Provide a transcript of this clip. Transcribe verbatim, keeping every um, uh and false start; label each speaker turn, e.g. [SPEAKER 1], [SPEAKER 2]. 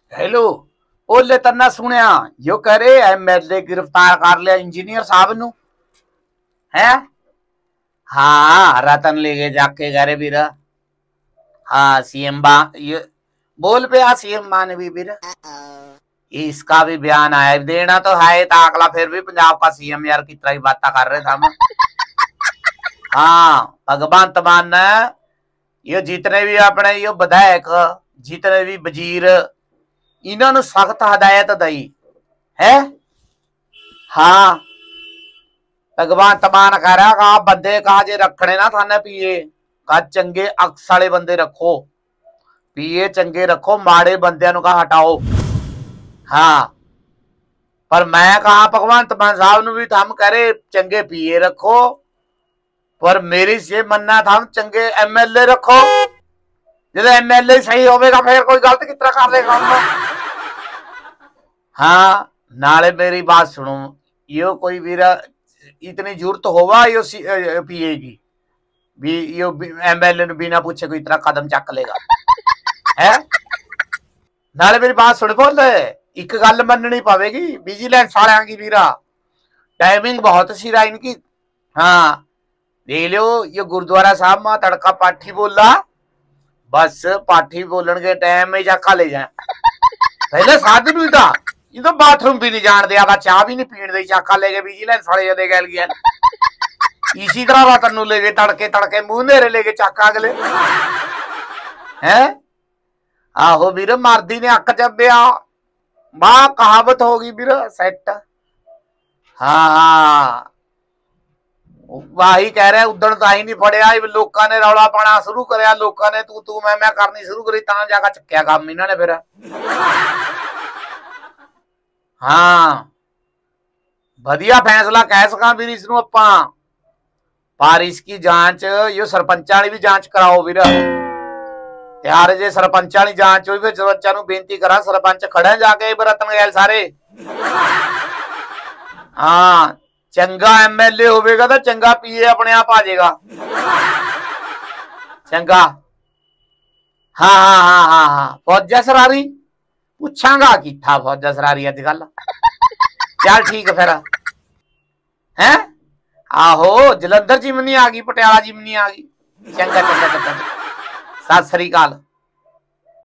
[SPEAKER 1] Hello. ओले तन्ना सुनिया यो करे एमएलए गिरफ्तार कर लिया इंजीनियर साहब नु है। हाँ रतन लेके जाके घरे भी रहा। हाँ सीएम बा ये बोल पे आ सीएम मान भी भी रहा। इसका भी बयान आया देना तो है ताकला फिर भी पंजाब का सीएम यार कितना ही बात कर रहे थे हम। हाँ भगवंत मान ये जितने भी अपने यो विधायक जितने भी वजीर इन्होंने सख्त हदायत दई है। हाँ भगवान तमान कह रहा कहा बंदे कहा जे रखने ना थाने पिए कहा चंगे अक्स वाले बंदे रखो पिए चंगे रखो माड़े बंदे कहा हटाओ। हाँ पर मैं कहा भगवंत मान साहब भी थम करे चंगे पिए रखो पर मेरी से मनना था चंगे एमएलए रखो जो एमएलए सही होगा फिर कोई गलत किस तरह कर लेगा। हाँ नाले मेरी बात सुनो यो कोई वीरा इतनी जरूरत होगा यो पीए की भी यो एमएलए बिना पूछे कोई तरह कदम चक लेगा है। नाले मेरी बात सुन बोल एक गल मननी पवेगी विजिलेंस वाले की वीरा टाइमिंग बहुत सी रहा इनकी। हाँ देख लो ये गुरुद्वारा साहब मां तड़का पाठी बोला बस पाठी बोलन के टाइम में जाका ले जाए पहले साधन भी था ये तो बाथरूम भी नहीं जान दिया चाह भी नहीं पीण दी चाका लेके विजिलेंस वाले दे गल गया। इसी तरह रतन लेके तड़के तड़के मुंह नेरे लेके चाका अगले है। आहो वीर मरदी ने अक चबिया मां कहावत होगी वीर सेट। हाँ हाँ वाही कह रहे उदण ताही नहीं फड़िया लोगों ने रौला पाना शुरू कराया लोगों ने तू तू मैं मैं करनी शुरू करी ता जाकर चक्या काम इन्होंने फिर। हाँ वधिया फैसला कह सका वीर इसनू आपां पर इसकी जांच यो सरपंचा भी जांच कराओ वीर यार जे सरपंचा जांच हुई फिर सरपंचा नू बेनती करा सरपंच खड़े जाके रतन गैल सारे। हाँ चंगा एमएलए होगा तो चंगा पीए अपने आप आ जाएगा चंगा। हाँ हाँ हाँ हाँ हाँ फौजा सरारी पूछांगा कि था फौजा सरारी अजकल चल ठीक है फिर है। आहो जलंधर जिमनी आ गई पटियाला जिमनी आ गई चंगा चंगा चंगा सत श्री अकाल।